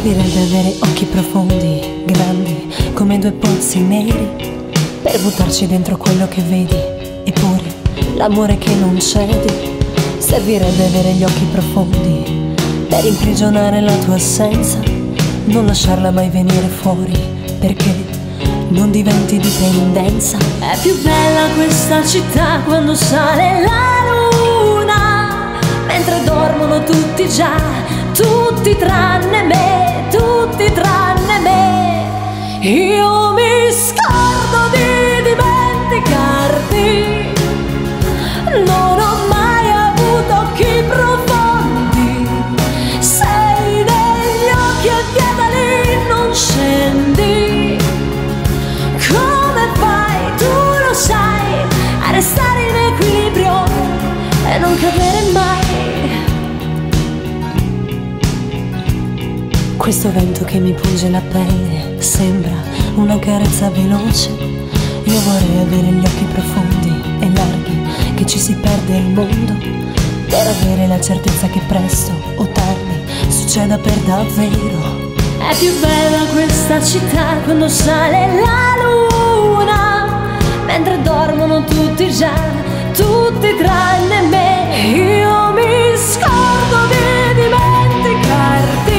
Servirebbe avere occhi profondi, grandi, come due pozzi neri, per buttarci dentro quello che vedi, eppure l'amore che non cedi. Servirebbe avere gli occhi profondi, per imprigionare la tua assenza, non lasciarla mai venire fuori, perché non diventi dipendenza. È più bella questa città quando sale la luna, mentre dormono tutti già, tutti tranne me, tutti tranne me. Io mi scordo di dimenticarti, non ho mai avuto occhi profondi, sei negli occhi e via da lì non scendi. Come fai, tu lo sai, a restare in equilibrio e non cadere mai? Questo vento che mi punge la pelle sembra una carezza veloce. Io vorrei avere gli occhi profondi e larghi, che ci si perde il mondo, per avere la certezza che presto o tardi succeda per davvero. È più bella questa città quando sale la luna, mentre dormono tutti già, tutti tranne me. Io mi scordo di dimenticarti,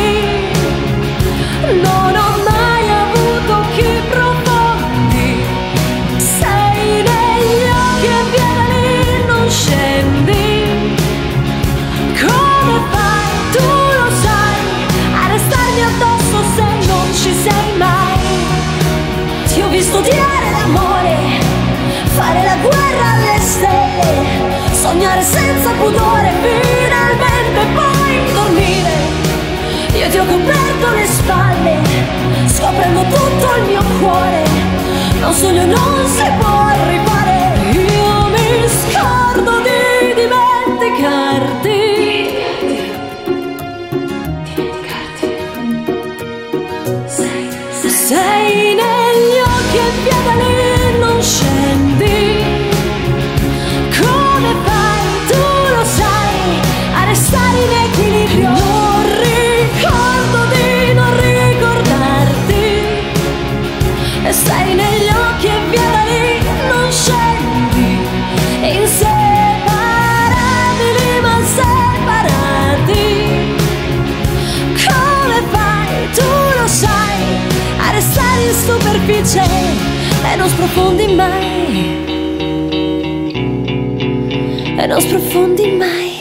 non ho mai avuto occhi profondi, sei negli occhi e via da lì non scendi. Come fai, tu lo sai, a restarmi addosso se non ci sei mai? Ti ho visto odiare l'amore, fare la guerra alle stelle, sognare senza pudore, finalmente poi dormire. Io ti ho coperto le spalle, scoprendo tutto il mio cuore, non sogno, non si può rifare. Io mi scordo di dimenticarti, sei negli occhi e via da lì non scendi. Come fai, tu lo sai, a restare in equilibrio? Non ricordo di non ricordarti, e sei negli occhi e via da lì non scendi. Inseparabili ma separati. Come fai, tu lo sai, a restare in superficie e non sprofondi mai, e non sprofondi mai.